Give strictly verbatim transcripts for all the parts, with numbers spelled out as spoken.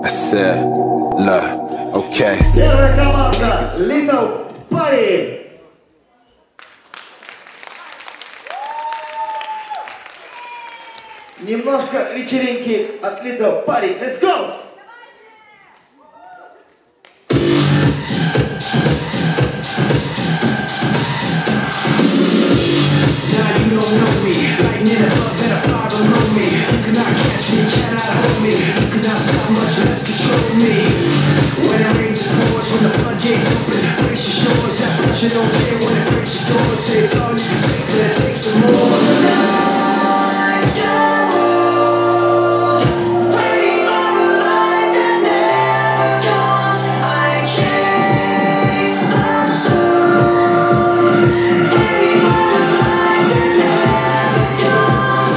I said, look, okay. Первая команда Little Party. Немножко вечеринки от Little Party. Let's go! You don't care when it breaks your door. Say it's all you can take, but it takes some more. The lights come on, waiting for a light that never comes. I chase the sun, waiting for a light that never comes.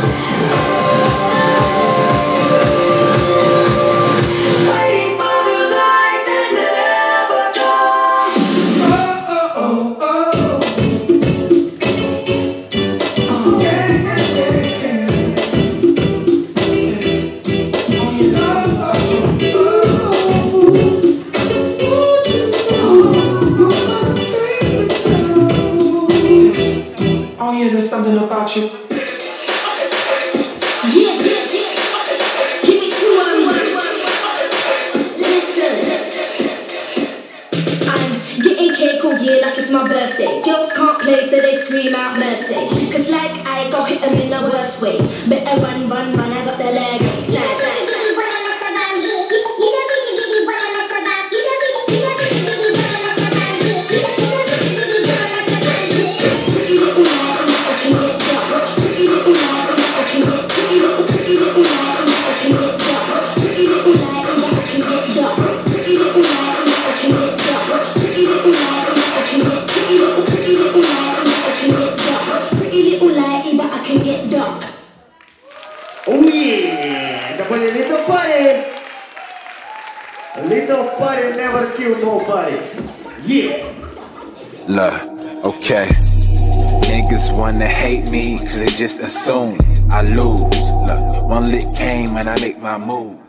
Waiting for a light that never comes. Oh, oh, oh. Oh yeah, there's something about you. Yeah, yeah, yeah. Give me two on one. Listen. I'm getting cake all year like it's my birthday. Girls can't play, so they scream out mercy. Cause like I go hit them in the worst way. Better run, run, run, I got the leg aches. Like, like. Oh yeah! Dopo le Little Party! Little Party never kill nobody. Yeah! Look, okay. Niggas wanna hate me cause they just assume I lose. Look, one lick came and I lick my move.